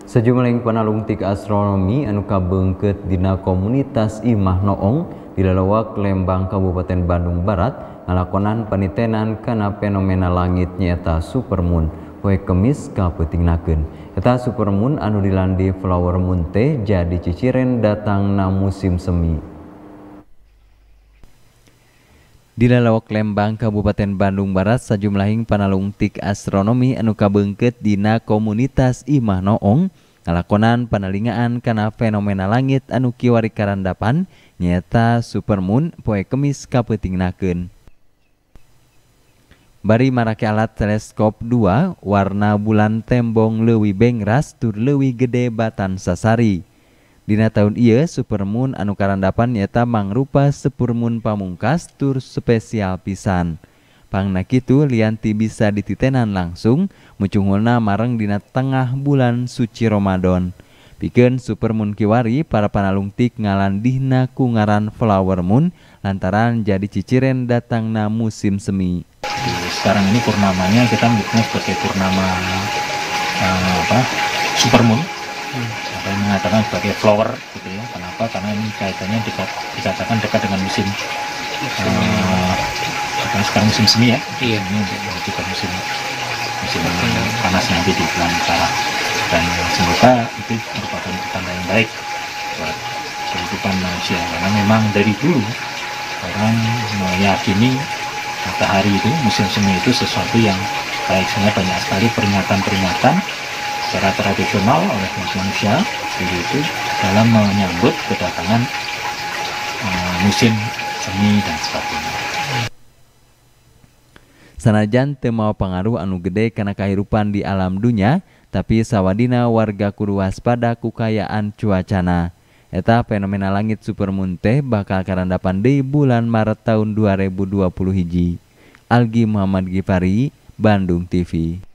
Sejumlah panalungtik astronomi anu kabeungkeut dina komunitas Imah Noong di Lalawak Lembang Kabupaten Bandung Barat ngalakonan panitenan kana fenomena langit nyaeta supermoon poe Kemis kapeutingnakeun. Eta supermoon anu dilandi flower moon teh jadi ciciren datangna musim semi. Di Lalawak Lembang Kabupaten Bandung Barat sajumlahing panalungtik astronomi anu kabeungkeut dina komunitas Imah Noong ngalakonan panalingaan kana fenomena langit anu kiwari karandapan nyaeta supermoon poe Kemis kapeutingnakeun. Bari marake alat teleskop 2 warna bulan tembong leuwih bengras tur leuwih gede batan sasari. Dina tahun ieu supermoon anu karandapan nyaeta mangrupa supermoon pamungkas tur spesial pisan. Pangna kitu lianti bisa dititenan langsung mucungulna mareng dina tengah bulan suci Ramadan. Pikeun supermoon kiwari para panalungtik ngalandihna ku ngaran flower moon lantaran jadi ciciren datangna musim semi. Sekarang ini purnamanya kita menyebutnya sebagai purnama supermoon. Ada yang mengatakan sebagai flower gitu ya. Kenapa? Karena ini kaitannya dikatakan dekat dengan musim sekarang musim semi ya. Iya. Ini juga musim panas nanti di bulan utara. Dan semoga itu merupakan tanda yang baik buat kehidupan manusia. Karena memang dari dulu orang meyakini matahari itu musim semi itu sesuatu yang baik. Sebenarnya banyak sekali peringatan-peringatan secara tradisional oleh manusia itu dalam menyambut kedatangan musim semi dan sebagainya. Sanajan teu mawa pangaruh anu gede kana kahirupan di alam dunya, tapi sawadina warga kudu waspada ku kaayaan cuacana. Eta fenomena langit supermoon teh bakal karandapan di bulan Maret tahun 2021. Algi Muhammad Gifari, Bandung TV.